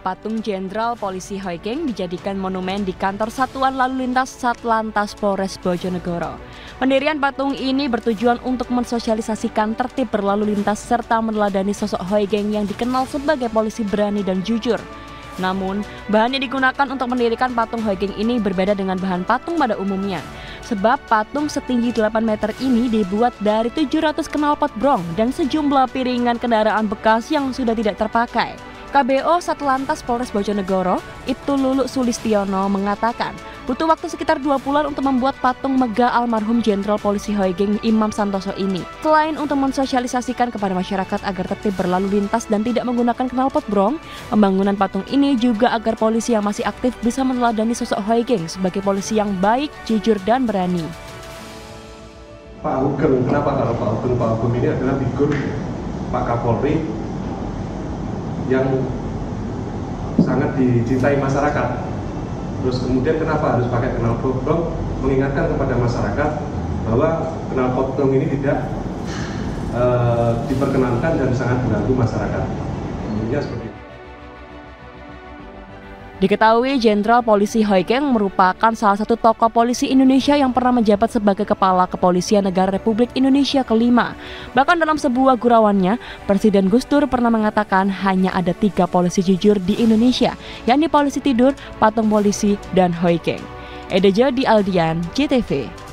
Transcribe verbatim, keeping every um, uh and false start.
patung Jenderal Polisi Hoegeng dijadikan monumen di kantor Satuan Lalu Lintas Satlantas Polres Bojonegoro. Pendirian patung ini bertujuan untuk mensosialisasikan tertib berlalu lintas serta meneladani sosok Hoegeng yang dikenal sebagai polisi berani dan jujur. Namun, bahan yang digunakan untuk mendirikan patung Hoegeng ini berbeda dengan bahan patung pada umumnya. Sebab patung setinggi delapan meter ini dibuat dari tujuh ratus knalpot brong dan sejumlah piringan kendaraan bekas yang sudah tidak terpakai. K B O Satlantas Polres Bojonegoro, Ibtu Lulu Sulistiono mengatakan butuh waktu sekitar dua bulan untuk membuat patung megah almarhum Jenderal Polisi Hoegeng Imam Santoso ini. Selain untuk mensosialisasikan kepada masyarakat agar tertib berlalu lintas dan tidak menggunakan knalpot brong, pembangunan patung ini juga agar polisi yang masih aktif bisa meneladani sosok Hoegeng sebagai polisi yang baik, jujur, dan berani. Pak Hugeng, kenapa kalau Pak Hugeng? Pak Hugeng ini adalah figur Pak Kapolri yang sangat dicintai masyarakat. Terus kemudian kenapa harus pakai knalpot brong? Mengingatkan kepada masyarakat bahwa knalpot brong ini tidak e, diperkenankan dan sangat mengganggu masyarakat. Intinya seperti itu. Diketahui Jenderal Polisi Hoegeng merupakan salah satu tokoh polisi Indonesia yang pernah menjabat sebagai Kepala Kepolisian Negara Republik Indonesia kelima. Bahkan dalam sebuah gurauannya, Presiden Gus Dur pernah mengatakan hanya ada tiga polisi jujur di Indonesia, yakni polisi tidur, patung polisi, dan Hoegeng. Edo Jody Aldian, J T V.